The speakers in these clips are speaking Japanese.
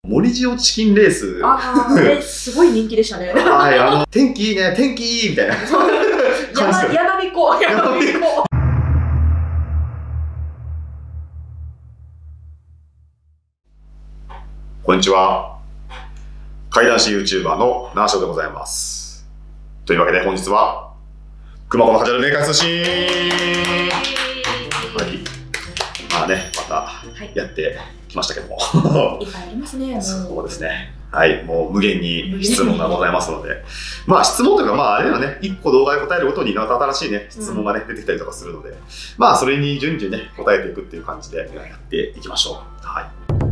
森塩チキンレース。 あれ、すごい人気でしたね。 はい、天気いいね、天気いいみたいな感じで。 やなびこ。 こんにちは。怪談師 YouTuber のナーショでございます。というわけで本日は、熊子のカジュアル霊感通信。はい。まあね、またやってきましたけども。 いっぱいありますね。 そうですね。はい、もう無限に質問がございますので。まあ質問というか、まああれはね、一個動画で答えるごとにまた新しいね、質問がね、出てきたりとかするので、まあそれに順々ね、答えていくっていう感じでやっていきましょう。はい。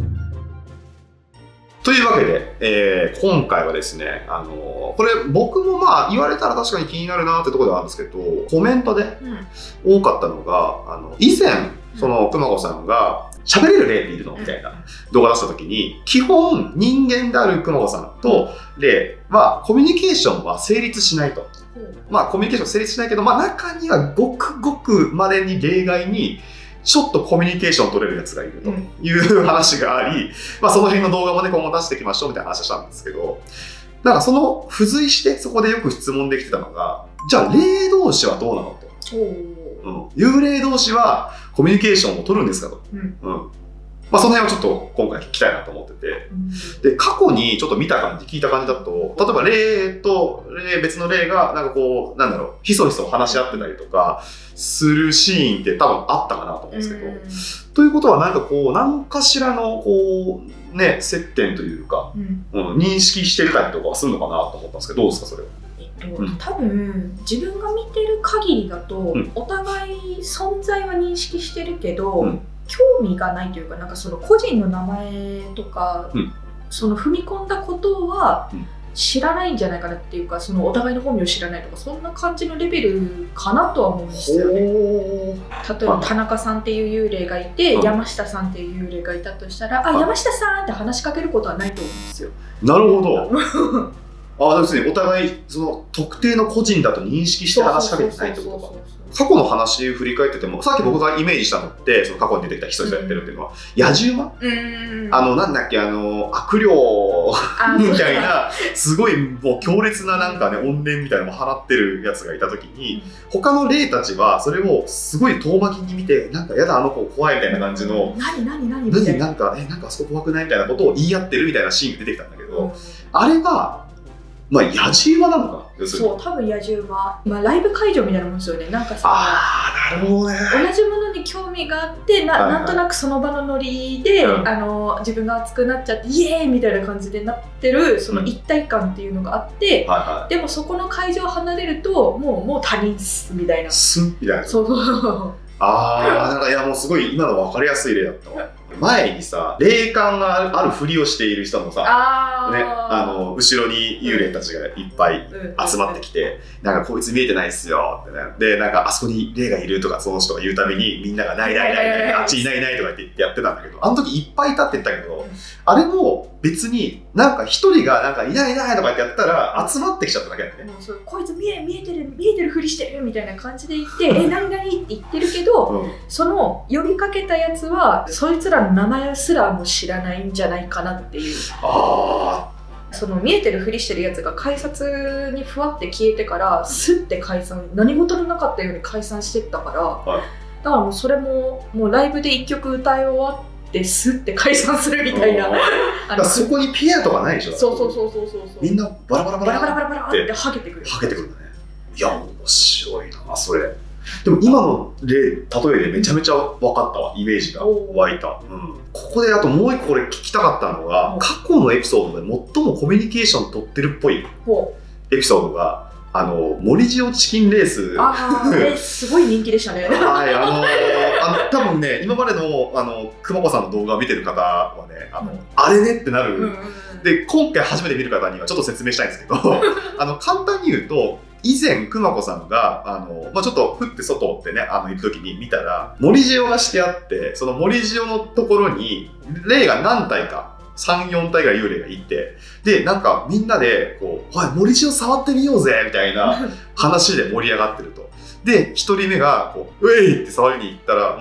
というわけで、今回はですね、これ僕もまあ言われたら確かに気になるなってところではあるんですけど、コメントで多かったのが、以前、その熊子さんが喋れる霊っているのみたいな動画出した時に、基本人間である熊子さんと霊はコミュニケーションは成立しないと。まあコミュニケーション成立しないけど、まあ中にはごくごく稀に例外に、ちょっとコミュニケーション取れるやつがいるという話があり、まあその辺の動画もね、今後出していきましょうみたいな話をしたんですけど、なんかその付随してそこでよく質問できてたのが、じゃあ霊同士はどうなのと。幽霊同士はコミュニケーションを取るんですかと。まあその辺をちょっと今回聞きたいなと思ってて、で、過去にちょっと見た感じ、聞いた感じだと、例えば霊と別の霊がなんかこう、なんだろう、ひそひそ話し合ってたりとかするシーンって多分あったかなと思うんですけど、ということはなんかこう、何かしらのこう、ね、接点というか、認識してたりとかはするのかなと思ったんですけど、どうですか、それは。 多分自分が見てる限りだと、お互い存在は認識してるけど、興味がないというか、なんかその個人の名前とか、その踏み込んだことは知らないんじゃないかなっていうか、そのお互いの本名を知らないとか、そんな感じのレベルかなとは思うんですよね。例えば田中さんっていう幽霊がいて、山下さんっていう幽霊がいたとしたら、山下さんって話しかけることはないと思うんですよ。 なるほど。要するにお互いその特定の個人だと認識して話しかけてないってことか。過去の話を振り返ってても、さっき僕がイメージしたのって、その過去に出てきた人がやってるっていうのは、野獣馬なんだっけ、悪霊みたいな、すごいもう強烈ななんかね、怨念みたいなのも放ってるやつがいたときに、他の霊たちはそれをすごい遠巻きに見て、なんかやだあの子怖いみたいな感じの、 何なんかあそこ怖くないみたいなことを言い合ってるみたいなシーンが出てきたんだけど、あれは、まあ、野獣馬なのかな。 そう、多分野獣馬。まあ、ライブ会場みたいなもんですよね。なんかさ、 なるほどね。 同じものに興味があって、なんとなくその場のノリで、自分が熱くなっちゃって、イエーイみたいな感じでなってる、その一体感っていうのがあって、でもそこの会場を離れると、もう他人っす、みたいな。 みたいな。 そうそう。 なんかいやもうすごい今の分かりやすい例だったわ。前にさ、霊感があるふりをしている人のさ、ね、後ろに幽霊たちがいっぱい集まってきて、なんかこいつ見えてないっすよってね。で、なんかあそこに霊がいるとかその人が言うたびにみんながないないないない、あっちいないいないとか言ってやってたんだけど、あの時いっぱいいたって言ったけど、あれも別になんか一人がなんかいないいないとかってやったら集まってきちゃっただけだよね。 こいつ見えてるふりしてるみたいな感じで言って何々って言ってるけど、その呼びかけたやつはそいつらの名前すらも知らないんじゃないかなっていう。その見えてるふりしてるやつが改札にふわって消えてからスッて解散、何事のなかったように解散してったから、だからもうそれもうライブで1曲歌い終わってスッて解散するみたいな。 そこにピアとかないでしょ。 そうみんなバラバラバラってはけてくる。 はけてくるんだね。いや面白いなそれ。でも今の例えでめちゃめちゃ分かったわ、イメージが湧いた。ここであともう一個これ聞きたかったのが、過去のエピソードで最もコミュニケーション取ってるっぽいエピソードが、森塩チキンレース。 すごい人気でしたね。 多分ね、今までの熊子さんの動画を見てる方はね、あれねってなる。で、今回初めて見る方にはちょっと説明したいんですけど、簡単に言うと、以前、熊子さんが、ちょっと、ふって外ってね、行くときに見たら、森塩がしてあって、その森塩のところに、霊が何体か、3、4体ぐらい幽霊がいて、で、なんかみんなで、こう、おい、森塩触ってみようぜみたいな話で盛り上がってると。で、1人目が、こう、ウェイって触りに行ったら、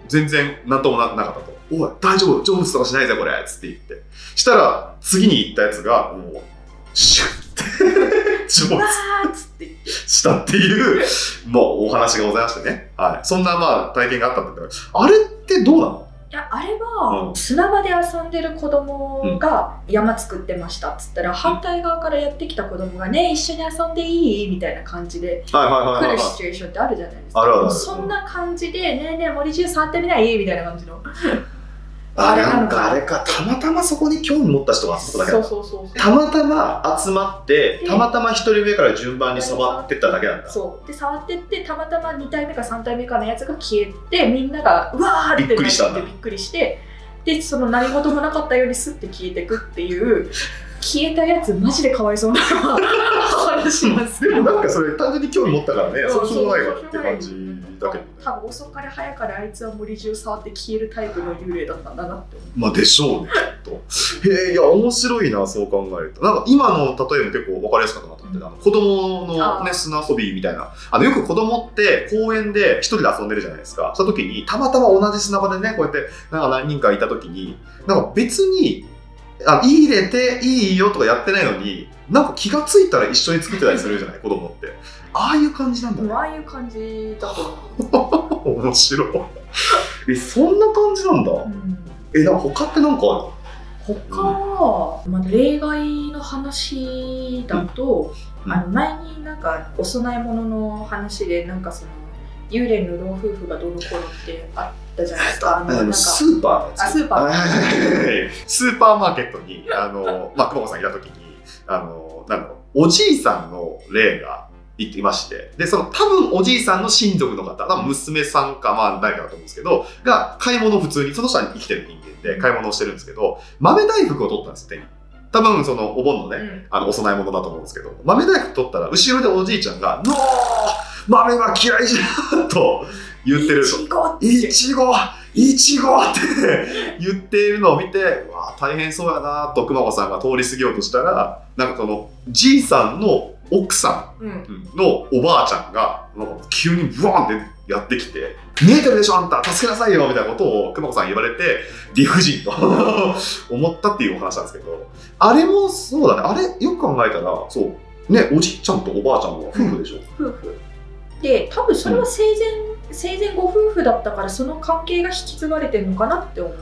全然なんとも なかったと。おい、大丈夫、成仏とかしないぜ、これつって言って。したら、次に行ったやつが、もう、シュッて、成仏したっていう、もうお話がございましてね。はい。そんなまあ体験があったんだけど、あれってどうなの？ いや、あれは、砂場で遊んでる子供が山作ってましたっつったら、反対側からやってきた子供がね、一緒に遊んでいいみたいな感じで来るシチュエーションってあるじゃないですか。そんな感じで、ねえねえ森中触ってみないみたいな感じの。 なんかあれか、たまたまそこに興味持った人が集まっただけだ。たまたま集まって、たまたま1人目から順番に触ってっただけなんだ。 そうで、触ってって、たまたま2体目か3体目かのやつが消えて、みんながうわーってなってびっくりして、でその何事もなかったようにスッて消えてくっていう。消えたやつマジでかわいそうな話なんですけど、 なんかそれ単純に興味持ったからね、そうしょうがないわって感じだけど、 多分遅かれ早かれあいつは森中触って消えるタイプの幽霊だったんだなって思う。 まあでしょうね、きっと。へえ、いや面白いな、そう考えると。なんか今の例えば結構分かりやすかったなと思って、子供のね砂遊びみたいな、よく子供って公園で一人で遊んでるじゃないですか。その時にたまたま同じ砂場でね、こうやってなんか何人かいた時に、なんか別に入れていいよとかやってないのに、なんか気がついたら一緒に作ってたりするじゃない、子供って。ああいう感じなんだね。 ああいう感じだと思う。面白い。そんな感じなんだ。なんか他ってなんかある？他は、まあ、例外の話だと、前になんかお供え物の話で、なんかその幽霊の老夫婦がどうのこうのってあったじゃないですか。 スーパースーパースーパーマーケットに熊子さんいた時におじいさんの霊がいまして、でその多分おじいさんの親族の方、多分娘さんかまあ誰かだと思うんですけどが買い物を普通にその人は生きてる人間で買い物をしてるんですけど、豆大福を取ったんです手に。多分そのお盆のね、お供え物だと思うんですけど、豆大福取ったら後ろでおじいちゃんが「ノー豆は嫌いじゃん」と言ってると。いちごって言っているのを見て、うわ大変そうやなと熊子さんが通り過ぎようとしたら、なんかそのじいさんの奥さんのおばあちゃんが急にブワンってやってきて「見えてるでしょあんた、助けなさいよ」みたいなことを熊子さん言われて理不尽と思ったっていうお話なんですけど、あれもそうだね。あれよく考えたらそうね、おじいちゃんとおばあちゃんは夫婦でしょ。 夫婦で、多分それは生前ご夫婦だったから、その関係が引き継がれてるのかなって思って。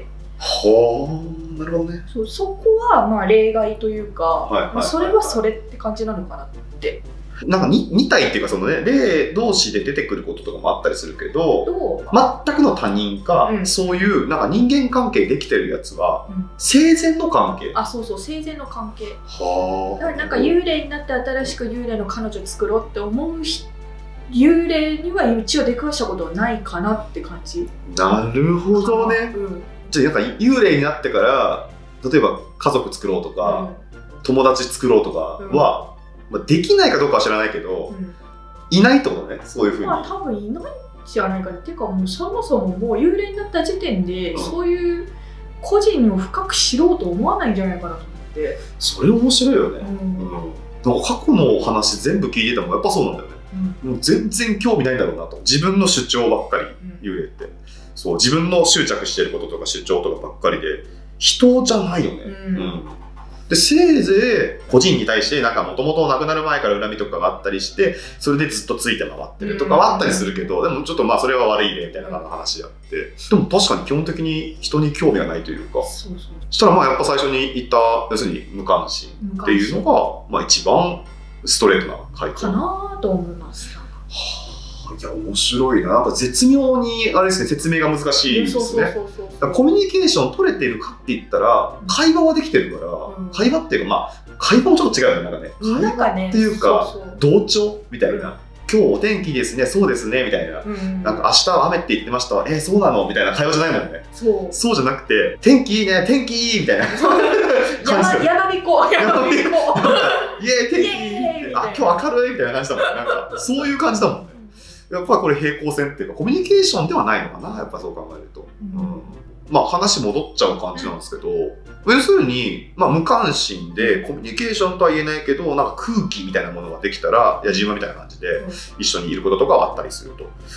はあ、なるほどね。 そこはまあ例外というか、それはそれって感じなのかなって。 なんか2体っていうか、そのね、霊同士で出てくることとかもあったりするけど、全くの他人か、そういうなんか人間関係できてるやつは、生前の関係。 そうそう、生前の関係。 はあ。 だからなんか幽霊になって新しく幽霊の彼女作ろうって思う幽霊には一応出くわしたことはないかなって感じ。 なるほどね。じゃあなんか幽霊になってから例えば家族作ろうとか、友達作ろうとかは、できないかどうかは知らないけど、いないってことね、そういうふうに。 まあ多分いないんじゃないかな。っていうかもうそもそももう幽霊になった時点で、そういう個人を深く知ろうと思わないんじゃないかなと思って。 それ面白いよね。過去のお話全部聞いててもやっぱそうなんだよね。もう全然興味ないんだろうなと。自分の主張ばっかり、幽霊って。そう、自分の執着してることとか主張とかばっかりで、人じゃないよね。で、せいぜい個人に対してなんかもともと亡くなる前から恨みとかがあったりして、それでずっとついて回ってるとかはあったりするけど、でもちょっとまあそれは悪い例みたいな話であって、でも確かに基本的に人に興味がないというか、そしたらまあやっぱ最初に言った、要するに無関心っていうのが、まあ一番ストレートな回答かなと思います。 いや面白いな。なんか絶妙にあれですね、説明が難しいですね。コミュニケーション取れてるかって言ったら、会話はできてるから、会話っていうかまあ会話もちょっと違うよね、なんかね。会話っていうか同調みたいな。今日お天気ですね、そうですねみたいな。なんか明日は雨って言ってました。そうなのみたいな会話じゃないもんね。そうじゃなくて、天気いいね、天気いいみたいな感じ。 やなびこ。 イエーイ天気いい。今日明るいみたいな感じだもん。なんかそういう感じだもんね。やっぱりこれ平行線っていうかコミュニケーションではないのかな、やっぱそう考えると。まあ話戻っちゃう感じなんですけど、要するに、まあ、無関心でコミュニケーションとは言えないけど、なんか空気みたいなものができたら、やじ馬みたいな感じで一緒にいることとかはあったりすると。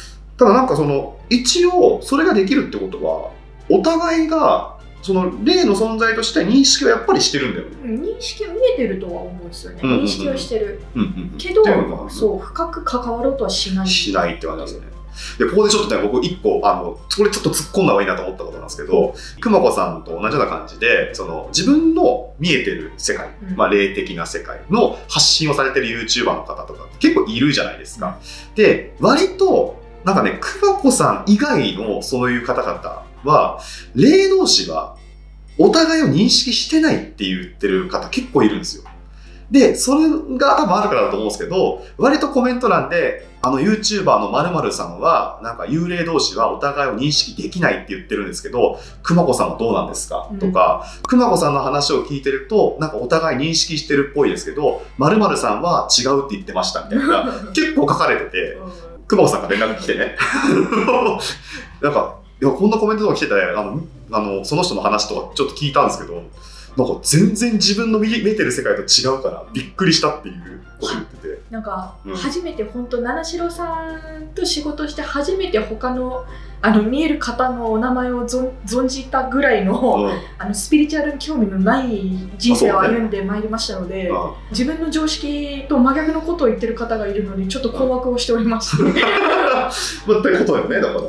ただなんか一応それができるってことは、お互いがその霊の存在として認識はやっぱりしてるんだよね。 認識は見えてるとは思うんですよね。認識はしてる。けど、そう、深く関わろうとはしない。 しないって感じなんですよね。で、ここでちょっとね、僕一個、これちょっと突っ込んだ方がいいなと思ったことなんですけど、くまこさんと同じような感じで、自分の見えてる世界、霊的な世界の発信をされてる YouTuber の方とか結構いるじゃないですか。で、割と、なんかね、くまこさん以外のそういう方々は、霊同士はお互いを認識してないって言ってる方結構いるんですよ。で、それが多分あるからだと思うんですけど、割とコメント欄で、YouTuber の〇〇さんは、なんか幽霊同士はお互いを認識できないって言ってるんですけど、くまこさんはどうなんですか、とか、くまこさんの話を聞いてると、なんかお互い認識してるっぽいですけど、〇〇さんは違うって言ってましたみたいな、結構書かれてて、くまこさんが連絡来てね。なんか、いや、こんなコメントとか来てて、その人の話とかちょっと聞いたんですけど、なんか全然自分の見てる世界と違うからびっくりしたっていうこと言ってて、 なんか、初めて本当七代さんと仕事して初めて他の見える方のお名前を存じたぐらいの、スピリチュアルに興味のない人生を歩んでまいりましたので、自分の常識と真逆のことを言ってる方がいるのにちょっと困惑をしておりまして。 ってことだよね、だから。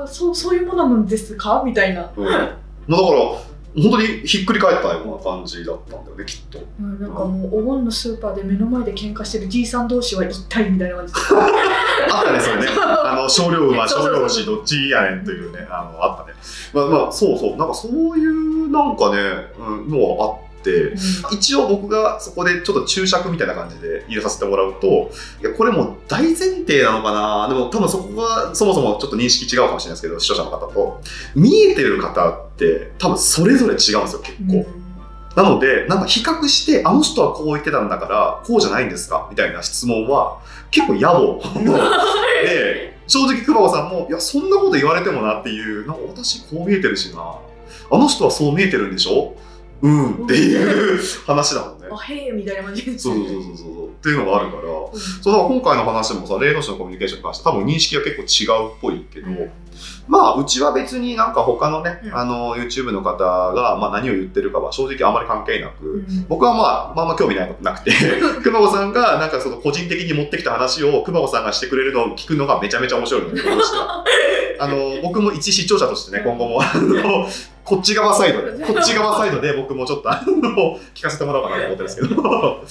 そういうものなんですかみたいな。だから本当にひっくり返ったような感じだったんだよね、きっと。 なんかもうお盆のスーパーで目の前で喧嘩してるじいさん同士は一体みたいな感じであったね、それね。少量馬、少量牛どっちやねんというね、あったね。そうそう、なんかそういうなんかね、のはあって、一応僕がそこでちょっと注釈みたいな感じで入れさせてもらうと、いや、これもう大前提なのかな。でも多分そこがそもそもちょっと認識違うかもしれないですけど、視聴者の方と。見えてる方って多分それぞれ違うんですよ、結構。なので、なんか比較して、あの人はこう言ってたんだから、こうじゃないんですかみたいな質問は結構野暮で、正直くまこさんも、いや、そんなこと言われてもなっていう、なんか私こう見えてるしな。あの人はそう見えてるんでしょっていう話だもんね。 へえみたいな感じです。 そうっていうのがあるから、だから今回の話もさ、霊同士のコミュニケーションに関して多分認識が結構違うっぽいけど、まあうちは別になんか他のね、YouTube の方が何を言ってるかは正直あまり関係なく、僕はまあ興味ないことなくて、くまこさんがなんか個人的に持ってきた話をくまこさんがしてくれるのを聞くのがめちゃめちゃ面白いので、僕も一視聴者としてね、今後もこっち側サイドで僕もちょっと聞かせてもらおうかなと思ってるんですけど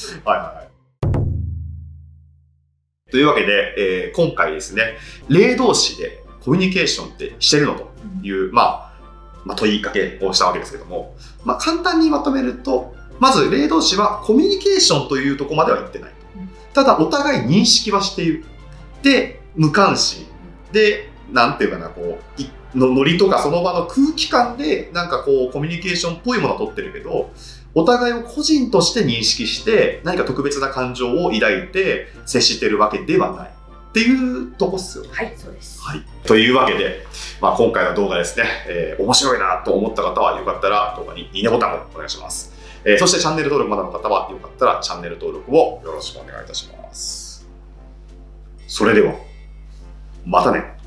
というわけで、今回ですね、霊同士でコミュニケーションってしてるのという、問いかけをしたわけですけども、簡単にまとめると、まず霊同士はコミュニケーションというところまでは言ってない。ただお互い認識はしている。で、無関心。で、なんていうかな、ノリとかその場の空気感でなんかコミュニケーションっぽいものを取ってるけど、お互いを個人として認識して何か特別な感情を抱いて接してるわけではないっていうとこっすよね。 はい、そうです。 はい。というわけで、今回の動画ですね、面白いなと思った方はよかったら動画にいいねボタンをお願いします。そしてチャンネル登録まだの方はよかったらチャンネル登録をよろしくお願いいたします。それでは、またね。